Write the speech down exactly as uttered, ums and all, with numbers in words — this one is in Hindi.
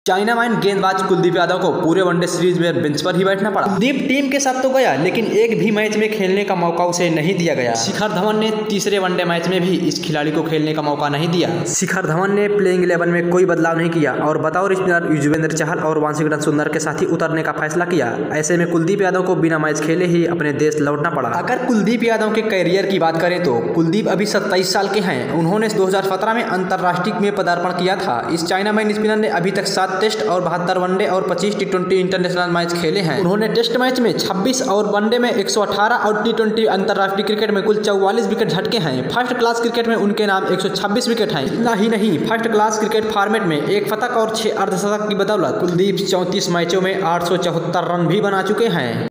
चाइना मैन गेंदबाज कुलदीप यादव को पूरे वनडे सीरीज में बेंच पर ही बैठना पड़ा। कुलदीप टीम के साथ तो गया, लेकिन एक भी मैच में खेलने का मौका उसे नहीं दिया गया। शिखर धवन ने तीसरे वनडे मैच में भी इस खिलाड़ी को खेलने का मौका नहीं दिया। शिखर धवन ने प्लेइंग इलेवन में कोई बदलाव नहीं किया और बतौर स्पिनर युजवेंद्र चहल और वाशिंगटन सुंदर के साथ ही उतरने का फैसला किया। ऐसे में कुलदीप यादव को बिना मैच खेले ही अपने देश लौटना पड़ा। अगर कुलदीप यादव के करियर की बात करें तो कुलदीप अभी सत्ताईस साल के हैं। उन्होंने दो हजार सत्रह में अंतर्राष्ट्रीय में पदार्पण किया था। इस चाइना मैन स्पिनर ने अभी तक सात टेस्ट और बहत्तर वनडे और पच्चीस टी ट्वेंटी इंटरनेशनल मैच खेले हैं। उन्होंने टेस्ट मैच में छब्बीस और वनडे में एक सौ अठारह और टी ट्वेंटी अंतर्राष्ट्रीय क्रिकेट में कुल चौवालीस विकेट झटके हैं। फर्स्ट क्लास क्रिकेट में उनके नाम एक सौ छब्बीस विकेट हैं। इतना ही नहीं, फर्स्ट क्लास क्रिकेट फॉर्मेट में एक शतक और छह अर्धशतक की बदौलत कुलदीप चौंतीस मैचों में आठ सौ चौहत्तर रन भी बना चुके हैं।